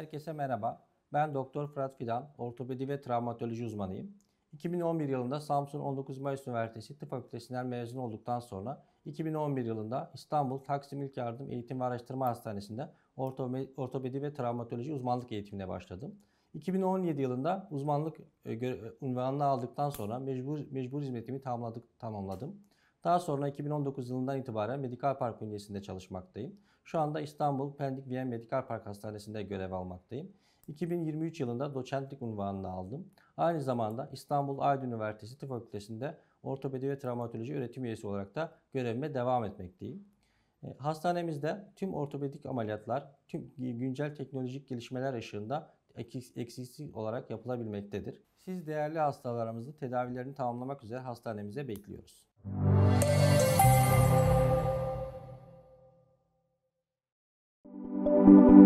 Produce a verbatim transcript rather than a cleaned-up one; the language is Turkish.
Herkese merhaba. Ben Doktor Fırat Fidan, ortopedi ve travmatoloji uzmanıyım. iki bin on bir yılında Samsun on dokuz Mayıs Üniversitesi Tıp Fakültesinden mezun olduktan sonra iki bin on bir yılında İstanbul Taksim İlk Yardım Eğitim ve Araştırma Hastanesi'nde ortopedi ve travmatoloji uzmanlık eğitimine başladım. iki bin on yedi yılında uzmanlık unvanını aldıktan sonra mecbur, mecbur hizmetimi tamamladık, tamamladım. Daha sonra iki bin on dokuz yılından itibaren Medikal Park bünyesinde çalışmaktayım. Şu anda İstanbul Pendik Viyen Medikal Park Hastanesi'nde görev almaktayım. iki bin yirmi üç yılında doçentlik unvanını aldım. Aynı zamanda İstanbul Aydın Üniversitesi Tıp Fakültesi'nde ortopedi ve travmatoloji öğretim üyesi olarak da görevime devam etmekteyim. Hastanemizde tüm ortopedik ameliyatlar, tüm güncel teknolojik gelişmeler ışığında eksiksiz olarak yapılabilmektedir. Siz değerli hastalarımızı tedavilerini tamamlamak üzere hastanemize bekliyoruz. Thank you.